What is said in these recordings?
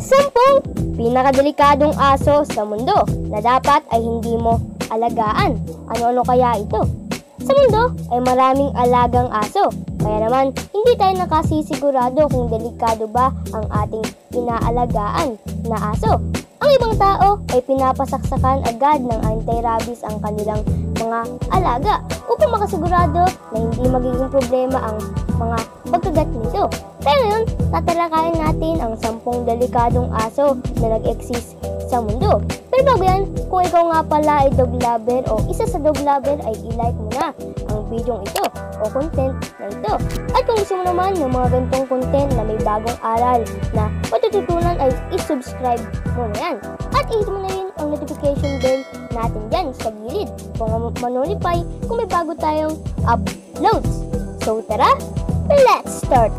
Sampung pinakadelikadong aso sa mundo na dapat ay hindi mo alagaan. Ano-ano kaya ito? Sa mundo ay maraming alagang aso, kaya naman hindi tayo nakasisigurado kung delikado ba ang ating inaalagaan na aso. Ang ibang tao ay pinapasaksakan agad ng anti-rabies ang kanilang mga alaga upang makasigurado na hindi magiging problema ang mga pagkagat nito. Kaya ngayon, tatalakayin natin ang 10 delikadong aso na nag-exist sa mundo. Pero bago yan, kung ikaw nga pala ay dog lover o isa sa dog lover ay i-like mo na ang video ito o content na ito. At kung gusto mo naman ng mga ganitong content na may bagong aral na matututunan ay i-subscribe mo na yan. At i-hit mo na rin ang notification bell natin dyan sa gilid kung manolify kung may bago tayong uploads. So tara, let's start!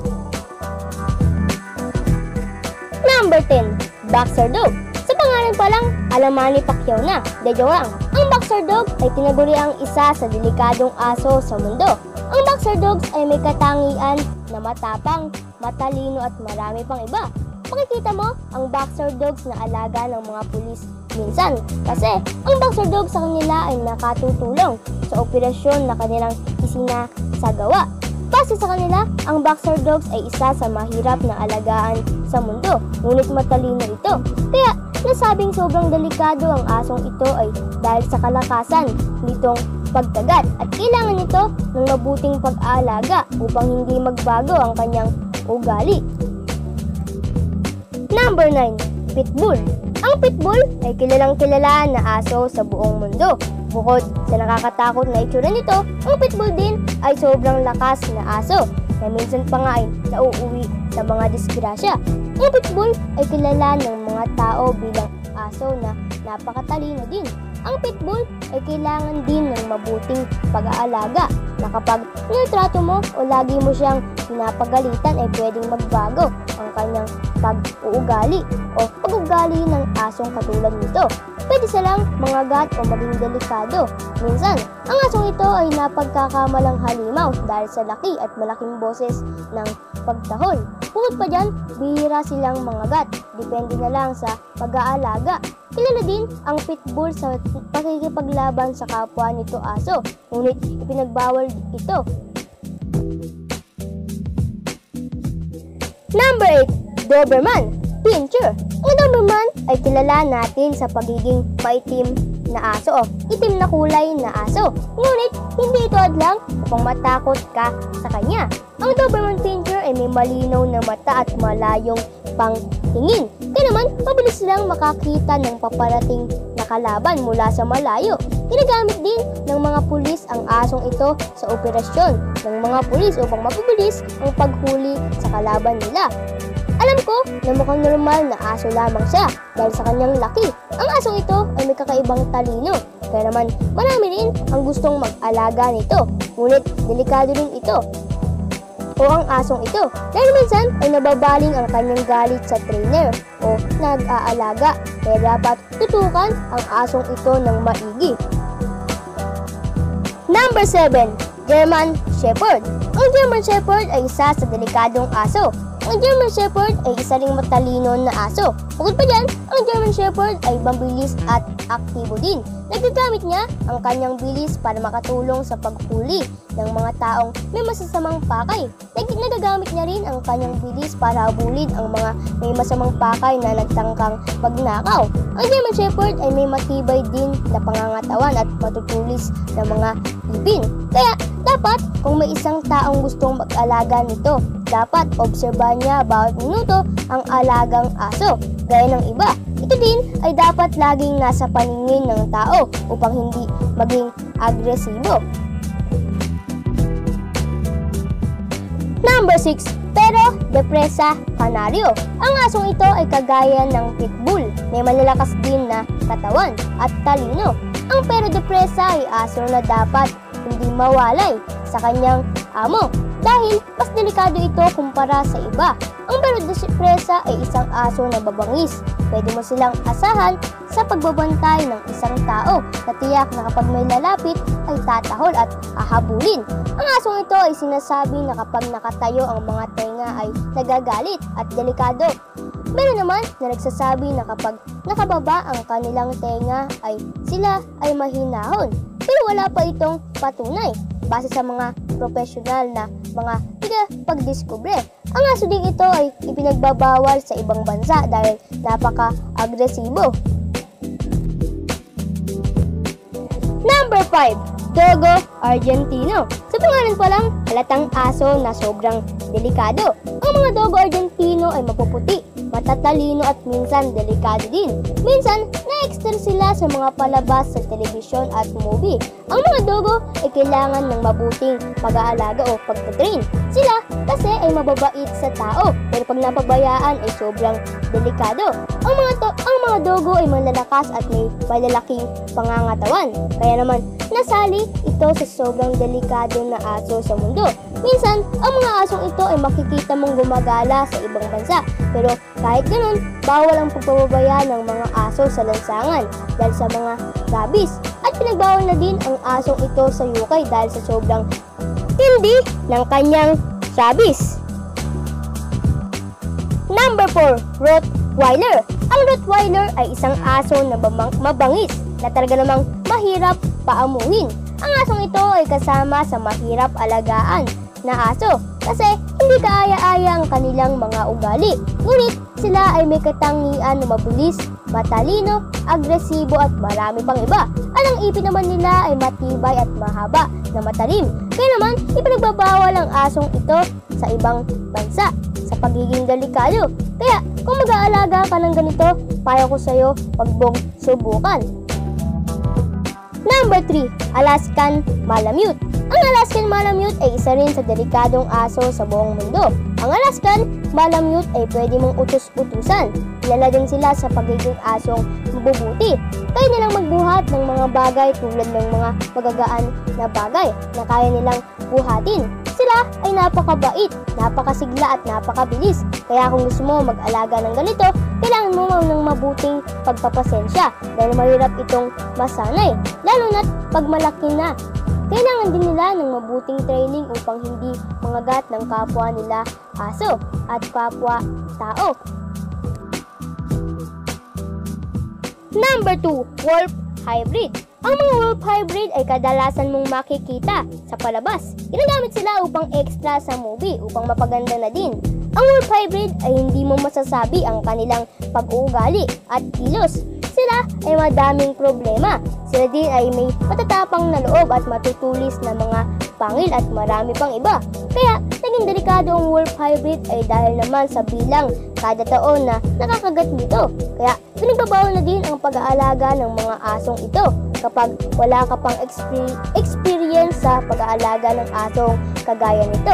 Number 10. Boxer Dog. Sa pangalan pa lang, alam ni Pacquiao na. De joke lang. Ang Boxer Dog ay tinaguri ang isa sa delikadong aso sa mundo. Ang Boxer Dogs ay may katangian na matapang, matalino at marami pang iba. Makikita mo ang Boxer Dogs na alaga ng mga pulis minsan kasi ang Boxer Dogs sa kanila ay nakatutulong sa operasyon na kanilang isinasagawa. Base sa kanila, ang Boxer Dogs ay isa sa mahirap na alagaan sa mundo, ngunit matalino ito. Kaya nasabing sobrang delikado ang asong ito ay dahil sa kalakasan nitong pagkagat at kailangan nito ng mabuting pag-aalaga upang hindi magbago ang kanyang ugali. Number 9. Pitbull. Ang Pitbull ay kilalang kilala na aso sa buong mundo. Bukod sa nakakatakot na itsura nito, ang Pitbull din ay sobrang lakas na aso na minsan pa nga ay nauuwi sa mga disgrasya. Ang Pitbull ay kilala ng mga tao bilang aso na napakatalino din. Ang Pitbull ay kailangan din ng mabuting pag-aalaga na kapag nitrato mo o lagi mo siyang pinapagalitan ay pwedeng magbago ang kanyang pag-uugali o pag-ugali ng asong katulad nito. Pwede silang mangagat o maging delikado. Minsan, ang asong ito ay napagkakamalang halimaw dahil sa laki at malaking boses ng pagtahol. Bukod pa dyan, bihira silang mangagat. Depende na lang sa pag-aalaga. Kilala din ang Pitbull sa pakikipaglaban sa kapwa nito aso, ngunit ipinagbawal ito. Number 8. Doberman Pinscher. Ang Doberman ay kilala natin sa pagiging maitim na aso o itim na kulay na aso. Ngunit hindi ito adlang upang matakot ka sa kanya. Ang Doberman Pinscher ay may malinaw na mata at malayong pangtingin. Kaya naman, mabilis silang makakita ng paparating na kalaban mula sa malayo. Ginagamit din ng mga pulis ang asong ito sa operasyon ng mga pulis upang mapabilis ang paghuli sa kalaban nila. Alam ko na mukhang normal na aso lamang siya dahil sa kanyang laki. Ang asong ito ay may kakaibang talino. Kaya naman marami rin ang gustong mag-alaga nito. Ngunit delikado rin ito o ang asong ito dahil minsan ay nababaling ang kanyang galit sa trainer o nag-aalaga. Kaya dapat tutukan ang asong ito ng maigi. Number 7. German Shepherd. Ang German Shepherd ay isa sa delikadong aso. Ang German Shepherd ay isa ring matalino na aso. Bukod pa dyan, ang German Shepherd ay mabilis at aktibo din. Nagagamit niya ang kanyang bilis para makatulong sa paghuli ng mga taong may masasamang pakay. Nagagamit niya rin ang kanyang bilis para habulin ang mga may masamang pakay na nagtangkang magnakaw. Ang German Shepherd ay may matibay din na pangangatawan at matutulis na mga ibin. Kaya dapat kung may isang taong gustong mag-alaga nito, dapat obserbahan niya bawat minuto ang alagang aso. Gaya ng iba, ito din ay dapat laging nasa paningin ng tao upang hindi maging agresibo. Number 6. Pero Depresa Canario. Ang asong ito ay kagaya ng Pitbull. May malalakas din na katawan at talino. Ang Pero Depresa ay aso na dapat hindi mawalay sa kanyang amo dahil mas delikado ito kumpara sa iba. Ang Pero Depresa ay isang aso na babangis. Pwede mo silang asahan sa pagbabantay ng isang tao na tiyak na kapag may lalapit ay tatahol at hahabulin. Ang asong ito ay sinasabi na kapag nakatayo ang mga tenga ay nagagalit at delikado. Meron naman na nagsasabi na kapag nakababa ang kanilang tenga ay sila ay mahinahon. Pero wala pa itong patunay base sa mga profesional na mga pagdiskubre. Ang aso ding ito ay ipinagbabawal sa ibang bansa dahil napaka-agresibo. Number 5. Dogo Argentino. Sa pangalan pa lang, halatang aso na sobrang delikado. Ang mga Dogo Argentino ay mapuputi, matatalino at minsan delikado din. Minsan, na-extra sila sa mga palabas sa telebisyon at movie. Ang mga Dogo ay kailangan ng mabuting pag-aalaga o pagtatrain. Sila kasi ay mababait sa tao, pero pag napabayaan ay sobrang delikado. Ang mga Dogo ay malalakas at may malalaking pangangatawan. Kaya naman, nasali ito sa sobrang delikado na aso sa mundo. Minsan, ang mga asong ito ay makikita mong gumagala sa ibang bansa. Pero kahit ganun, bawal ang pagpapabaya ng mga aso sa lansangan dahil sa mga rabies. At pinagbawal na din ang asong ito sa UK dahil sa sobrang tindi ng kanyang rabies. Number 4. Rottweiler. Ang Rottweiler ay isang aso na mabangis na talaga namang mahirap paamuhin. Ang asong ito ay kasama sa mahirap alagaan na aso kasi hindi kaaya-aya ang kanilang mga ugali. Ngunit sila ay may katangian na mabilis, matalino, agresibo at marami pang iba. At ang ipin naman nila ay matibay at mahaba na matalim. Kaya naman, ipinagbabawal ang asong ito sa ibang bansa sa pagiging delikado. Kaya kung mag-aalaga ka ng ganito, payo ko sa iyo, wag mong subukan. Number 3. Alaskan Malamute. Ang Alaskan Malamute ay isa rin sa delikadong aso sa buong mundo. Ang Alaskan Malamute ay pwede mong utus-utusan. Kilala din sila sa pagiging asong mabubuti. Kaya nilang magbuhat ng mga bagay tulad ng mga magagaan na bagay na kaya nilang buhatin. Sila ay napakabait, napakasigla at napakabilis. Kaya kung gusto mo mag-alaga ng ganito, kailangan mo ng mabuting pagpapasensya dahil mahirap itong masanay, lalo na't pag malaki na. Kailangan din nila ng mabuting training upang hindi mangagat ng kapwa nila aso at kapwa tao. Number 2. Wolf Hybrid. Ang mga wolf hybrid ay kadalasan mong makikita sa palabas. Ginagamit sila upang extra sa movie upang mapaganda na din. Ang wolf hybrid ay hindi mo masasabi ang kanilang pag-uugali at kilos. Sila ay madaming problema. Sila din ay may matatapang na loob at matutulis na mga pangil at marami pang iba. Kaya naging delikado ang wolf hybrid ay dahil naman sa bilang kada taon na nakakagat nito. Kaya pinagbabawal na din ang pag-aalaga ng mga asong ito kapag wala ka pang experience sa pag-aalaga ng asong kagaya nito.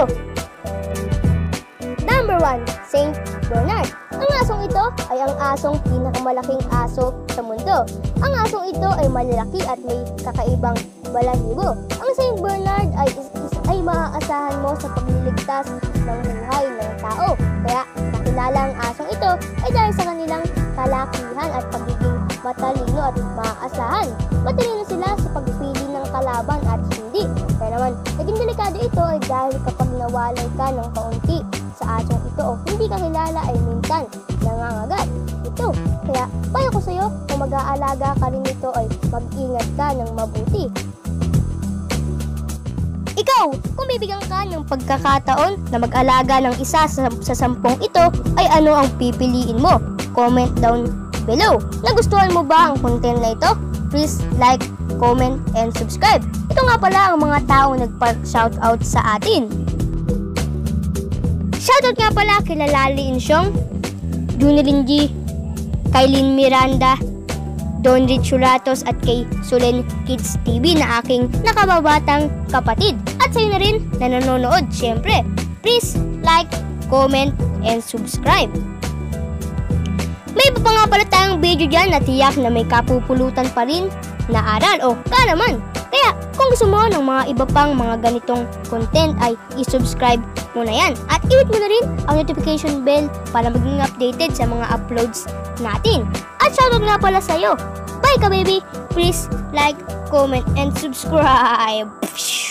Number 1. Saint Bernard. Ang asong ito ay ang asong pinakamalaking aso sa mundo. Ang asong ito ay malalaki at may kakaibang balahibo. Ang Saint Bernard ay maaasahan mo sa pagliligtas ng buhay ng tao. Kaya nakilala ang asong ito ay dahil sa kanilang kalakihan at pagiging matalino at maaasahan. Matalino sila sa pagpili ng kalaban at hindi. Kaya naman, naging delikado ito ay dahil kapag nawalay ka ng kaunti sa asong ito o hindi ka kilala ay minsan nangangagat ito. Kaya payo ko sa iyo, kung mag-aalaga ka rin nito ay mag-ingat ka ng mabuti. Ikaw, kung bibigyan ka ng pagkakataon na mag-alaga ng isa sa 10 ito, ay ano ang pipiliin mo? Comment down below. Nagustuhan mo ba ang content na ito? Please like, comment, and subscribe. Ito nga pala ang mga taong nagpa-shoutout sa atin. Shoutout nga pala kila Lali Insyong, Junilin G, Kailin Miranda, Don Richuratos at kay Sulen Kids TV na aking nakababatang kapatid. At sa'yo na rin na nanonood, syempre. Please like, comment, and subscribe. May iba pa nga pala tayong video dyan na tiyak na may kapupulutan pa rin na aral o kaalaman. Kaya kung gusto mo ng mga iba pang mga ganitong content ay i-subscribe mo na yan. At i-hit mo na rin ang notification bell para maging updated sa mga uploads natin. At shoutout nga pala sa'yo. Bye ka baby! Please like, comment, and subscribe!